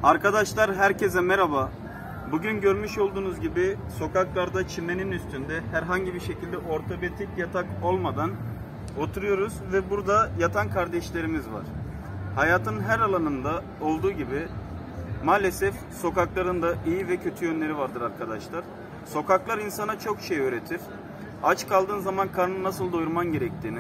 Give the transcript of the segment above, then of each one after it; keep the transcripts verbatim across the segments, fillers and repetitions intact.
Arkadaşlar herkese merhaba. Bugün görmüş olduğunuz gibi sokaklarda çimenin üstünde herhangi bir şekilde ortopedik yatak olmadan oturuyoruz ve burada yatan kardeşlerimiz var. Hayatın her alanında olduğu gibi maalesef sokakların da iyi ve kötü yönleri vardır arkadaşlar. Sokaklar insana çok şey öğretir. Aç kaldığın zaman karnını nasıl doyurman gerektiğini,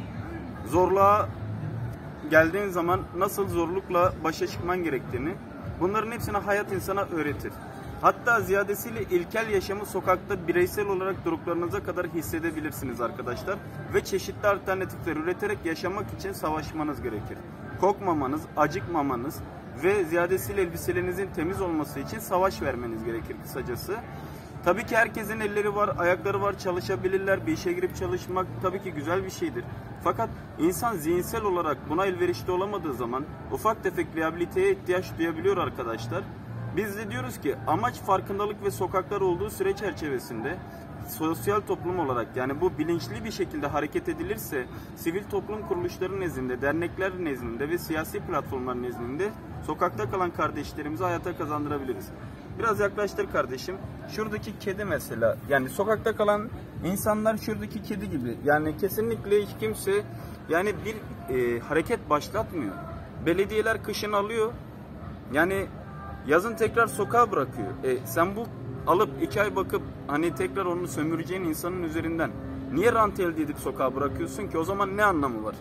zorluğa geldiğin zaman nasıl zorlukla başa çıkman gerektiğini, bunların hepsini hayat insana öğretir. Hatta ziyadesiyle ilkel yaşamı sokakta bireysel olarak doruklarınıza kadar hissedebilirsiniz arkadaşlar. Ve çeşitli alternatifler üreterek yaşamak için savaşmanız gerekir. Kokmamanız, acıkmamanız ve ziyadesiyle elbiselerinizin temiz olması için savaş vermeniz gerekir kısacası. Tabii ki herkesin elleri var, ayakları var, çalışabilirler. Bir işe girip çalışmak tabii ki güzel bir şeydir. Fakat insan zihinsel olarak buna elverişli olamadığı zaman ufak tefek rehabiliteye ihtiyaç duyabiliyor arkadaşlar. Biz de diyoruz ki amaç farkındalık ve sokaklar olduğu süre çerçevesinde sosyal toplum olarak, yani bu bilinçli bir şekilde hareket edilirse sivil toplum kuruluşları nezdinde, dernekler nezdinde ve siyasi platformlar nezdinde sokakta kalan kardeşlerimizi hayata kazandırabiliriz. Biraz yaklaştır kardeşim. Şuradaki kedi mesela, yani sokakta kalan insanlar şuradaki kedi gibi. Yani kesinlikle hiç kimse yani bir e, hareket başlatmıyor. Belediyeler kışın alıyor. Yani yazın tekrar sokağa bırakıyor. E, sen bu alıp iki ay bakıp hani tekrar onu sömüreceğin insanın üzerinden niye rant elde edip sokağa bırakıyorsun ki? O zaman ne anlamı var?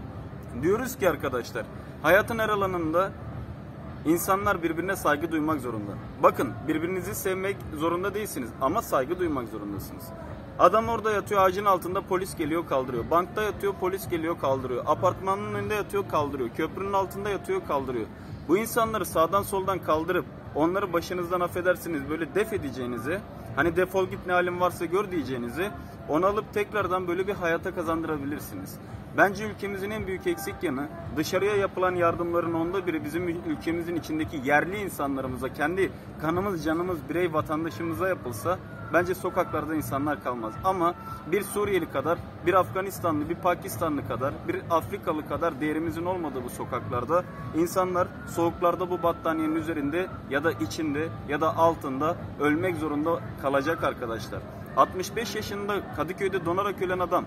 Diyoruz ki arkadaşlar, hayatın her alanında İnsanlar birbirine saygı duymak zorunda. Bakın, birbirinizi sevmek zorunda değilsiniz ama saygı duymak zorundasınız. Adam orada yatıyor, ağacın altında, polis geliyor kaldırıyor. Bankta yatıyor, polis geliyor kaldırıyor. Apartmanın önünde yatıyor, kaldırıyor. Köprünün altında yatıyor, kaldırıyor. Bu insanları sağdan soldan kaldırıp onları başınızdan, affedersiniz, böyle def edeceğinizi, hani defol git ne halin varsa gör diyeceğinizi, onu alıp tekrardan böyle bir hayata kazandırabilirsiniz. Bence ülkemizin en büyük eksik yanı, dışarıya yapılan yardımların onda biri bizim ülkemizin içindeki yerli insanlarımıza, kendi kanımız, canımız, birey vatandaşımıza yapılsa bence sokaklarda insanlar kalmaz. Ama bir Suriyeli kadar, bir Afganistanlı, bir Pakistanlı kadar, bir Afrikalı kadar değerimizin olmadığı bu sokaklarda insanlar soğuklarda bu battaniyenin üzerinde ya da içinde ya da altında ölmek zorunda kalacak arkadaşlar. altmış beş yaşında Kadıköy'de donarak ölen adam,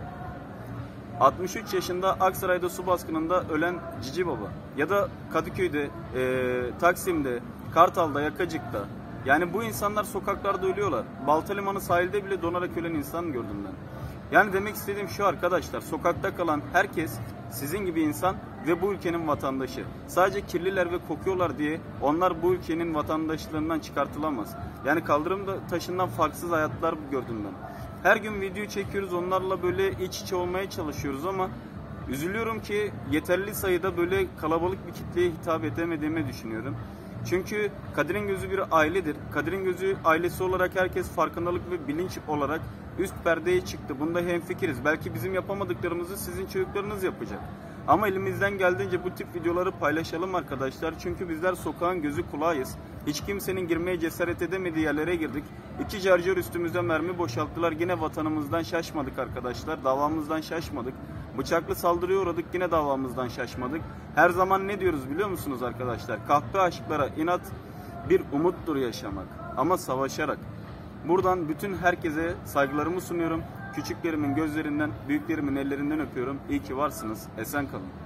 altmış üç yaşında Aksaray'da su baskınında ölen Cici Baba ya da Kadıköy'de, e, Taksim'de, Kartal'da, Yakacık'ta, yani bu insanlar sokaklarda ölüyorlar. Baltalimanı sahilde bile donarak ölen insan gördüm ben. Yani demek istediğim şu arkadaşlar, sokakta kalan herkes sizin gibi insan ve bu ülkenin vatandaşı. Sadece kirliler ve kokuyorlar diye onlar bu ülkenin vatandaşlarından çıkartılamaz. Yani kaldırımda taşından farksız hayatlar gördüm ben. Her gün video çekiyoruz, onlarla böyle iç içe olmaya çalışıyoruz ama üzülüyorum ki yeterli sayıda böyle kalabalık bir kitleye hitap edemediğimi düşünüyorum. Çünkü Kadir'in gözü bir ailedir. Kadir'in gözü ailesi olarak herkes farkındalık ve bilinç olarak üst perdeye çıktı. Bunda hemfikiriz. Belki bizim yapamadıklarımızı sizin çocuklarınız yapacak. Ama elimizden geldiğince bu tip videoları paylaşalım arkadaşlar. Çünkü bizler sokağın gözü kulağıyız. Hiç kimsenin girmeye cesaret edemediği yerlere girdik. İki carcar üstümüze mermi boşalttılar. Yine vatanımızdan şaşmadık arkadaşlar. Davamızdan şaşmadık. Bıçaklı saldırıya uğradık. Yine davamızdan şaşmadık. Her zaman ne diyoruz biliyor musunuz arkadaşlar? Kahpe aşıklara inat bir umuttur yaşamak. Ama savaşarak. Buradan bütün herkese saygılarımı sunuyorum. Küçüklerimin gözlerinden, büyüklerimin ellerinden öpüyorum. İyi ki varsınız. Esen kalın.